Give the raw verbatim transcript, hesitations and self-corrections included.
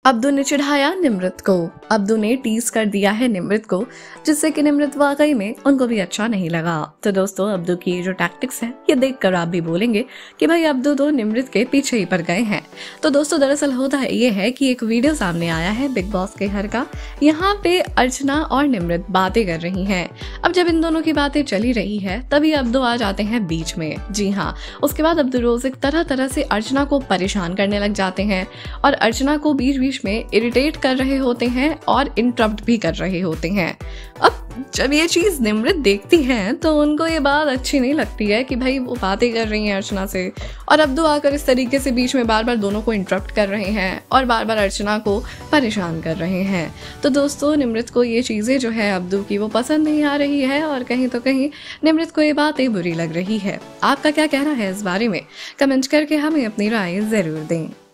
Abdu ने चिढ़ाया निमृत को। अब्दू ने टीज कर दिया है निमृत को, जिससे कि निमृत वाकई में उनको भी अच्छा नहीं लगा। तो दोस्तों, अब्दू की ये जो टैक्टिक्स है ये देखकर आप भी बोलेंगे कि भाई अब्दू तो निमृत के पीछे ही पड़ गए हैं। तो दोस्तों, दरअसल होता है ये है कि एक वीडियो सामने आया है बिग बॉस के घर का। यहाँ पे अर्चना और निमृत बातें कर रही हैं। अब जब इन दोनों की बातें चली रही है तभी अब्दू आ जाते हैं बीच में। जी हाँ, उसके बाद अब्दू रोज एक तरह तरह से अर्चना को परेशान करने लग जाते हैं और अर्चना को बीच बीच में इरिटेट कर रहे होते हैं और इंटरप्ट भी कर रहे होते हैं। अब जब ये चीज निमृत देखती हैं तो उनको ये बात अच्छी नहीं लगती है कि भाई वो बातें कर रही हैं अर्चना से, और अब्दू आकर इस तरीके से बीच में बार बार दोनों को इंटरप्ट कर रहे हैं और बार बार अर्चना को परेशान कर रहे हैं। तो दोस्तों, निमृत को ये चीजें जो है अब्दू की वो पसंद नहीं आ रही है और कहीं तो कहीं निमृत को ये बातें बुरी लग रही है। आपका क्या कहना है इस बारे में? कमेंट करके हमें अपनी राय जरूर दें।